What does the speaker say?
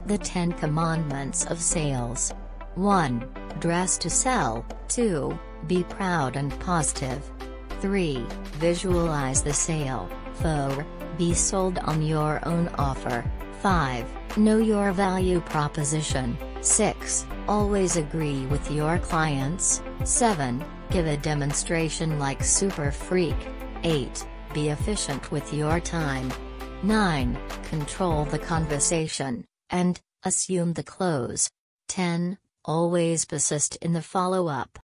The 10 Commandments of Sales. 1. Dress to sell. 2. Be proud and positive. 3. Visualize the sale. 4. Be sold on your own offer. 5. Know your value proposition. 6. Always agree with your clients. 7. Give a demonstration like Super Freak. 8. Be efficient with your time. 9. Control the conversation, and assume the close. 10. Always persist in the follow-up.